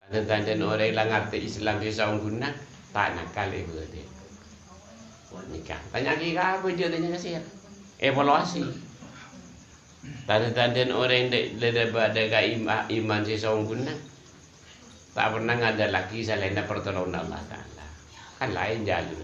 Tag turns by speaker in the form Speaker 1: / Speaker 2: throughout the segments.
Speaker 1: Dan orang yang ngerti Islam di saung guna tak nakal ibu dia. Nikah. Tanya kita apa je tanya kasih. Evaluasi. Tanda-tanda orang yang ada iman di saung guna tak pernah ada lagi selain pertolongan Allah Taala. Kan lain jalur.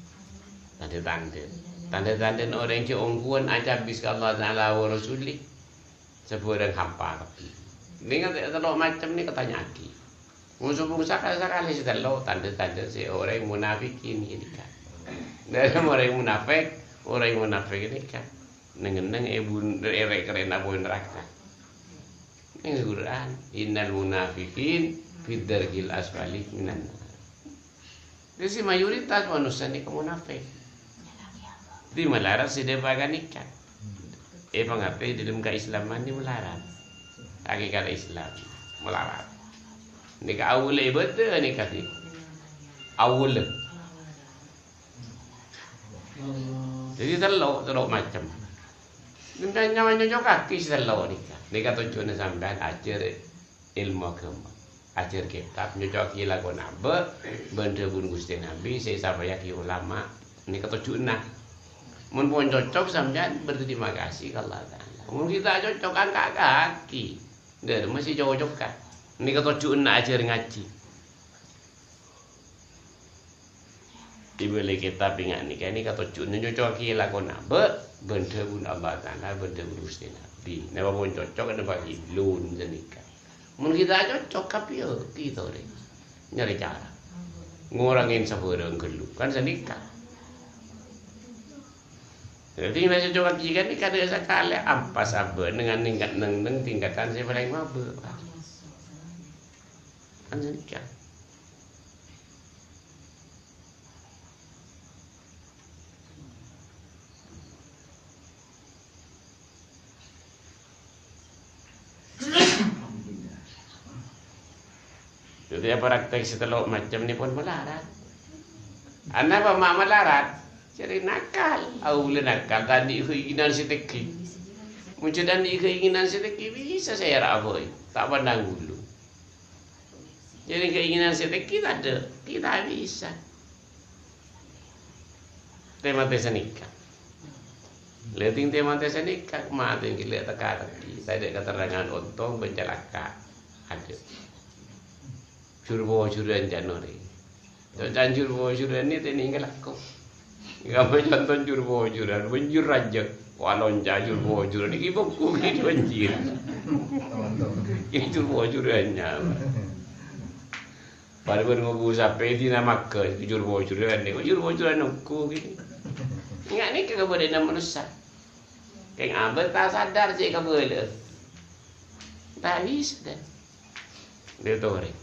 Speaker 1: Tanda-tanda orang yang ongkuan aja bis Allah Taala wa Rasulih sebuah hampa tapi. Ini kan terlalu macam ni katanya lagi. Musuh-musuh sekali setelah tanda-tanda si orang munafik ini kan. Dari orang munafik ini kan. Neng ibu erek kerana boleh neraka. Ini Quran. Innal munafikin fid-darkil asfali minan nar. Jadi mayoritas manusia ni munafik. Di melarang si debagan nikah. Pengerti dalam keislaman ni melarang. Hakikat Islam melarang. Nikah awal betul nikah tu. Awal. Jadi terlalu macam. Kita nyaman juga kisah terlalu nikah. Nikah tujuan sampai ajar ilmu agama, ajar kitab nyocok kila ko nabe, benda bun Gusti Nabi, saya sampai ki ulama. Nikah tujuan nak. Mun pun cocok sampai berterima kasih ke Allah Taala. Mun kita cocok angkat kaki, dia masih cocok kan. Ini kata tujuan nak ajar ngaji. Dibeli kitab ingat ni kan ini kata tujuan cocok kira kau nak benda pun Allah Taala benda pun Gusti Nabi. Napa pun cocok ada bagi lun jenika. Mungkin kita cocok tapi kita ni nyari cara ngurangin sabarang gelu kan senika. Jadi masih coba jika ni kada sekali ampas sabar dengan tingkatan saya paling mabuk. Kan nikah. Jadi praktek setelah macam ni pun melarat. Anak apa mak melarat? Cari nakal. Awal nakal tadi keinginan seteki. Muncul tadi keinginan seteki bisa saya raboy. Tak pandang dulu. Jadi keinginan seteki tak ada, tidak bisa. Tema tesa nikah. Lihatin tema tesa nikah, mati kita teka-teki. Saya ada keterangan untung pencelaka ada. Curbo-curan Januari. Dan curbo-curan ini tinggal aku. Kamu contoh curbo-curan, banjir raja. Walon curbo-curan ini buku ini banjir. Ini curbo-curannya. Baru ngobu sampai di nama ke curbo-curan ni. Curbo-curan aku gini. Ingat ni keberadaan manusia. Keng abang tak sadar je keberadaan. Tak bisa dah. Dia tahu ni.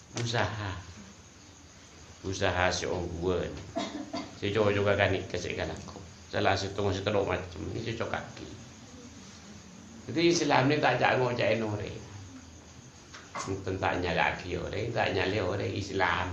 Speaker 1: Usaha si ongguan. Si cowok juga kan ni kasihkan aku. Salah satu setelok macam ni cocok kaki. Jadi Islam ni tak jangan ngocain orang. Tentangnya lagi orang, tentangnya orang Islam.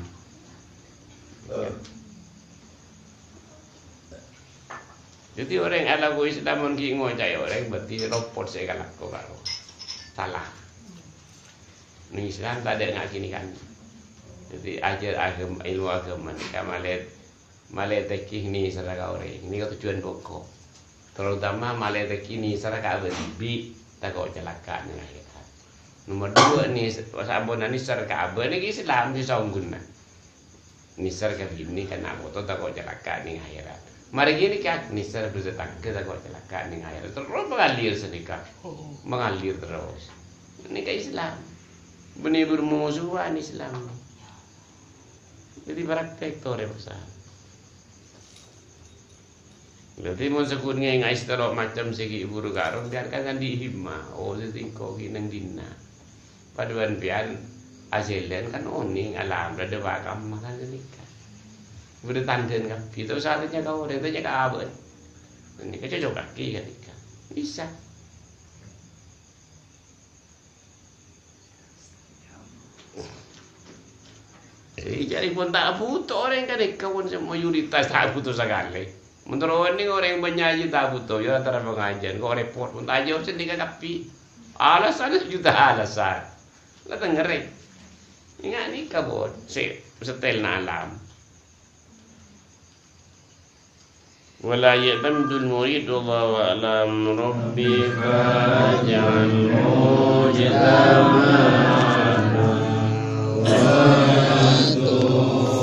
Speaker 1: Jadi orang ala Islam mungkin ngocain orang berarti ropot saya kan aku baru salah. Ni Islam tak ada ngaji ni kan. Jadi ajar agama ilmu agama ni malet tekih ni seraka orang. Ini kan tujuan pokok. Terutama malet tekih ni seraka berbi tak kau celaka ni akhirat. Nomor 2 ni sabona ni seraka apa ni Islam di saungguna. Ni seraka ini kan aku tak kau celaka ni akhirat. Mari gini kan ni seraka berzetangga tak kau celaka ni akhirat. Terus mengalir sedikit. Mengalir terus. Ini ke Islam. Benih bermusuhan Islam. Jadi praktek tu besar. Jadi mau sekun ngai istirahat macam segi ibu rugaron biarkan kan dihima. Oh jadi kau kinang dina. Paduan pian azilen kan oning alam ada bakam makan nikah. Bertandan kan. Itu saatnya kau rentanya ke abad. Ini kecocok kaki kan nikah. Bisa. Jadi pun tak butuh orang kan kawan mayoritas tak butuh sekali. Menurut ini orang yang penyanyi tak butuh ya antara pengajian. Kau repot pun tak jawab sendiri kapi. Alasan juta alasan. Lah tengerek. Ingat ni kabut, setel na alam. ولا يعتمد المريد والله أعلم ربي فاجعله جزاء